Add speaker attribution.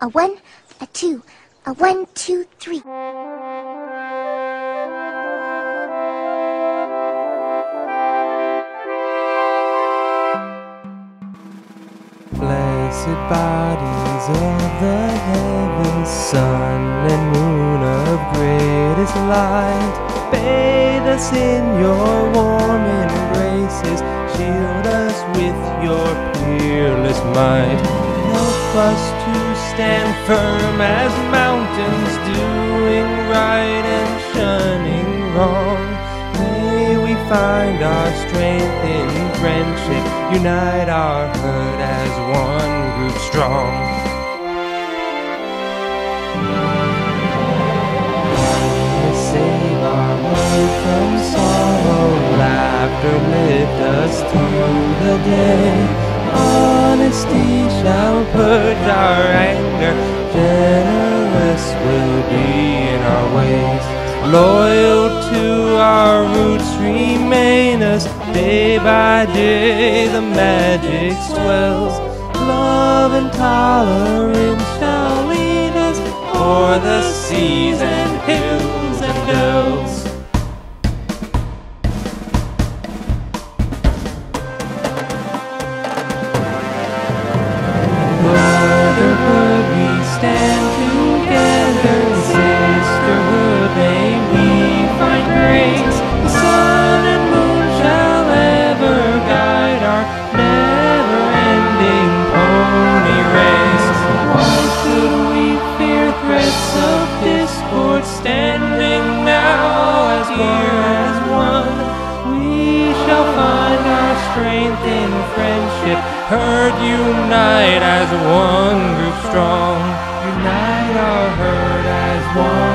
Speaker 1: A 1, a 2, a 1, 2, 3.
Speaker 2: Blessed bodies of the heavens, sun and moon of greatest light, bathe us in your warm embraces, shield us with your peerless might. Help us to stand firm as mountains, doing right and shunning wrong. May we find our strength in friendship, unite our herd as one group strong. Save our world from sorrow, laughter lift us through the day. Honesty shall purge our anger, generous will be in our ways. Loyal to our roots remain us, day by day the magic swells. Love and tolerance shall lead us o'er the seas and hills and dells. Brotherhood, we stand together, sisterhood, may we find grace. The sun and moon shall ever guide our never-ending pony race. Why should we fear threats of discord, standing now as here as one? We shall find our strength in friendship, herd unite as one group strong. Unite our herd as one